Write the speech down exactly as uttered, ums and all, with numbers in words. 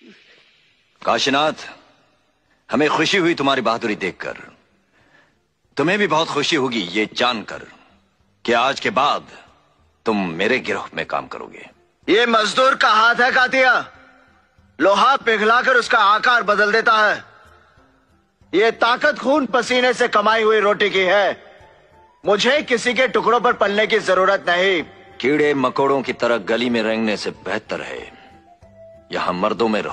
काशीनाथ, हमें खुशी हुई तुम्हारी बहादुरी देखकर। तुम्हें भी बहुत खुशी होगी ये जानकर कि आज के बाद तुम मेरे गिरोह में काम करोगे। ये मजदूर का हाथ है कातिया, लोहा पिघलाकर उसका आकार बदल देता है। ये ताकत खून पसीने से कमाई हुई रोटी की है। मुझे किसी के टुकड़ों पर पलने की जरूरत नहीं। कीड़े मकोड़ों की तरह गली में रेंगने से बेहतर है यहां मर्दों में रहो।